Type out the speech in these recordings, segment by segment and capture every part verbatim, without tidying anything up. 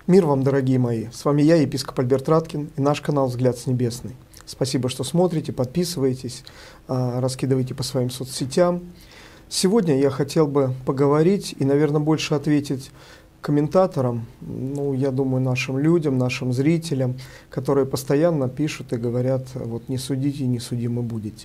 Мир вам, дорогие мои! С вами я, епископ Альберт Раткин, и наш канал «Взгляд с небесный». Спасибо, что смотрите, подписываетесь, раскидываете по своим соцсетям. Сегодня я хотел бы поговорить и, наверное, больше ответить комментаторам, ну, я думаю, нашим людям, нашим зрителям, которые постоянно пишут и говорят: вот не судите, не судимы будете.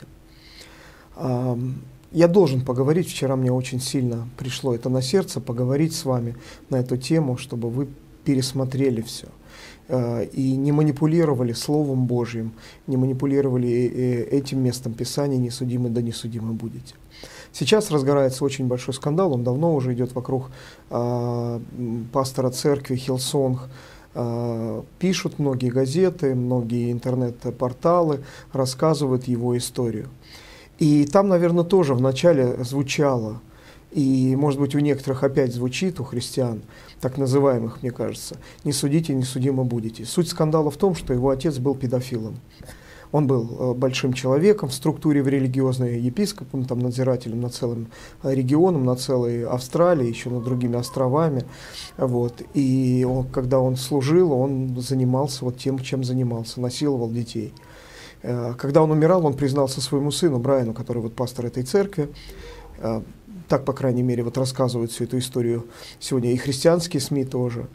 Я должен поговорить, вчера мне очень сильно пришло это на сердце, поговорить с вами на эту тему, чтобы вы пересмотрели все и не манипулировали Словом Божьим, не манипулировали этим местом Писания: не судимы, да не судимы будете. Сейчас разгорается очень большой скандал, он давно уже идет вокруг э, пастора церкви Хиллсонг. Э, пишут многие газеты, многие интернет-порталы, рассказывают его историю. И там, наверное, тоже вначале звучало, и, может быть, у некоторых опять звучит, у христиан, так называемых, мне кажется: не судите, не судимы будете. Суть скандала в том, что его отец был педофилом. Он был большим человеком в структуре в религиозной, епископом, там, надзирателем над целым регионом, над целой Австралией, еще над другими островами. Вот. И он, когда он служил, он занимался вот тем, чем занимался, насиловал детей. Когда он умирал, он признался своему сыну Брайану, который вот пастор этой церкви. Так, по крайней мере, вот рассказывают всю эту историю сегодня и христианские СМИ тоже.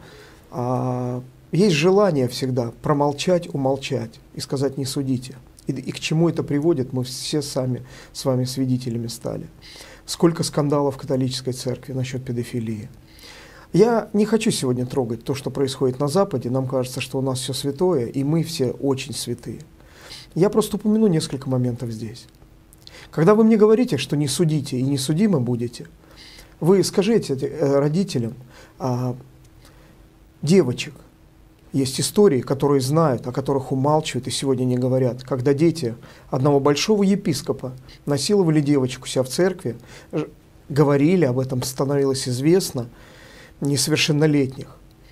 Есть желание всегда промолчать, умолчать и сказать: не судите. И, и к чему это приводит, мы все сами с вами свидетелями стали. Сколько скандалов в католической церкви насчет педофилии. Я не хочу сегодня трогать то, что происходит на Западе. Нам кажется, что у нас все святое, и мы все очень святые. Я просто упомяну несколько моментов здесь. Когда вы мне говорите, что не судите и не судимы будете, вы скажите родителям а, девочек. Есть истории, которые знают, о которых умалчивают и сегодня не говорят. Когда дети одного большого епископа насиловали девочку у себя в церкви, говорили об этом, становилось известно, несовершеннолетних.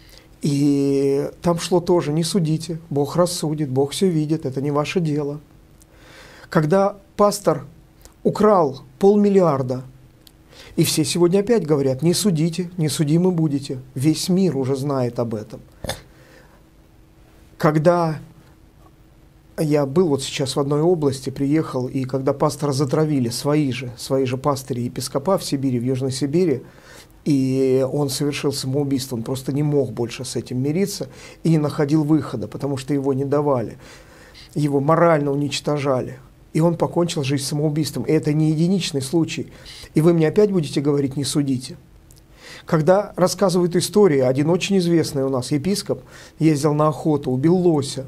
И там шло тоже: не судите, Бог рассудит, Бог все видит, это не ваше дело. Когда пастор украл полмиллиарда, и все сегодня опять говорят: не судите, не судимы будете. Весь мир уже знает об этом. Когда я был вот сейчас в одной области, приехал, и когда пастора затравили свои же, свои же пастыри епископа в Сибири, в Южной Сибири, и он совершил самоубийство, он просто не мог больше с этим мириться и не находил выхода, потому что его не давали, его морально уничтожали. И он покончил жизнь самоубийством. И это не единичный случай. И вы мне опять будете говорить: не судите. Когда рассказывают истории, один очень известный у нас епископ ездил на охоту, убил лося.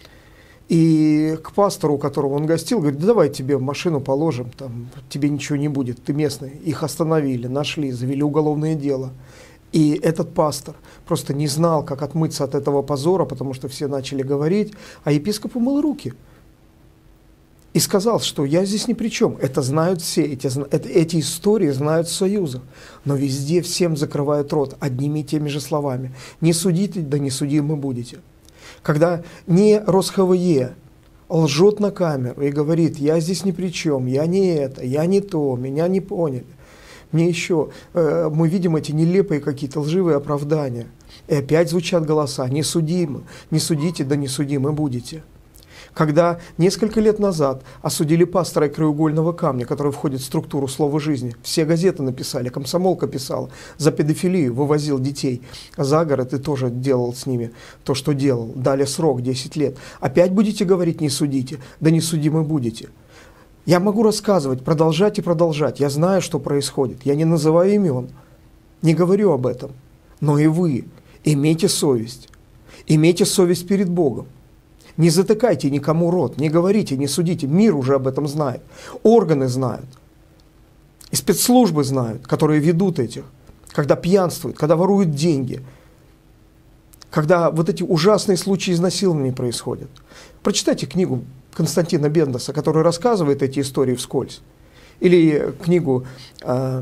И к пастору, у которого он гостил, говорит: да давай тебе в машину положим, там, тебе ничего не будет, ты местный. Их остановили, нашли, завели уголовное дело. И этот пастор просто не знал, как отмыться от этого позора, потому что все начали говорить, а епископ умыл руки. И сказал, что я здесь ни при чем. Это знают все, эти, эти истории знают в союзах. Но везде всем закрывают рот одними и теми же словами: не судите, да не судимы будете. Когда не РосХВЕ лжет на камеру и говорит: я здесь ни при чем, я не это, я не то, меня не поняли. Мне еще, э, мы видим эти нелепые какие-то лживые оправдания. И опять звучат голоса: не судимы, не судите, да не судимы будете. Когда несколько лет назад осудили пастора Краеугольного камня, который входит в структуру слова жизни, все газеты написали, Комсомолка писала, за педофилию, вывозил детей за город и тоже делал с ними то, что делал. Дали срок десять лет. Опять будете говорить: не судите, да не судимы будете. Я могу рассказывать, продолжать и продолжать. Я знаю, что происходит. Я не называю имен, не говорю об этом. Но и вы имейте совесть. Имейте совесть перед Богом. Не затыкайте никому рот, не говорите, не судите. Мир уже об этом знает. Органы знают. И спецслужбы знают, которые ведут этих. Когда пьянствуют, когда воруют деньги. Когда вот эти ужасные случаи изнасилования происходят. Прочитайте книгу Константина Бендаса, который рассказывает эти истории вскользь. Или книгу э,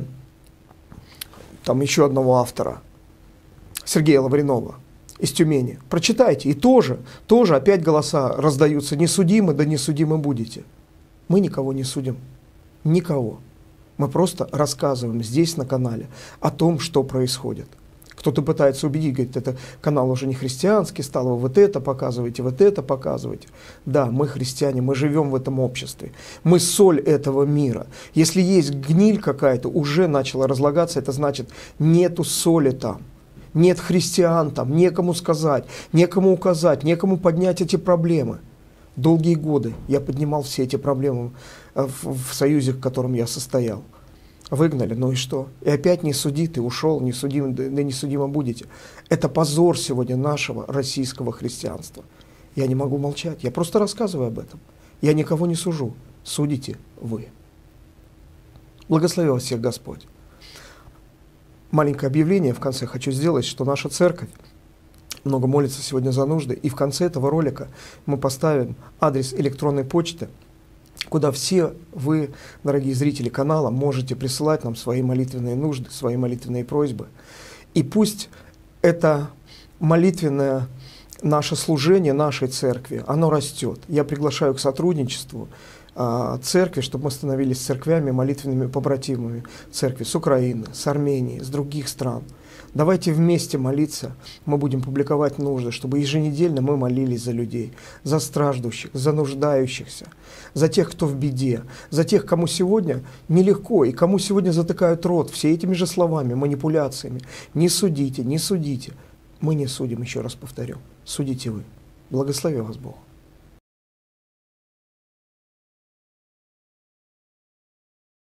там еще одного автора, Сергея Лавринова, из Тюмени. Прочитайте, и тоже, тоже опять голоса раздаются: не судимы, да не судимы будете. Мы никого не судим, никого. Мы просто рассказываем здесь на канале о том, что происходит. Кто-то пытается убедить, говорит, это канал уже не христианский стал, вы вот это показываете, вот это показываете. Да, мы христиане, мы живем в этом обществе, мы соль этого мира. Если есть гниль какая-то, уже начала разлагаться, это значит, нету соли там, нет христиан там, некому сказать, некому указать, некому поднять эти проблемы. Долгие годы я поднимал все эти проблемы в, в союзе, в котором я состоял. Выгнали, ну и что? И опять не суди, ты ушел, не судим, да не судимо будете. Это позор сегодня нашего российского христианства. Я не могу молчать, я просто рассказываю об этом. Я никого не сужу, судите вы. Благослови вас всех Господь. Маленькое объявление в конце хочу сделать, что наша церковь много молится сегодня за нужды, и в конце этого ролика мы поставим адрес электронной почты, куда все вы, дорогие зрители канала, можете присылать нам свои молитвенные нужды, свои молитвенные просьбы. И пусть это молитвенное наше служение нашей церкви, оно растет. Я приглашаю к сотрудничеству а, церкви, чтобы мы становились церквями, молитвенными побратимами церкви с Украины, с Армении, с других стран. Давайте вместе молиться, мы будем публиковать нужды, чтобы еженедельно мы молились за людей, за страждущих, за нуждающихся, за тех, кто в беде, за тех, кому сегодня нелегко и кому сегодня затыкают рот все этими же словами, манипуляциями. Не судите, не судите. Мы не судим, еще раз повторю. Судите вы. Благослови вас Бог.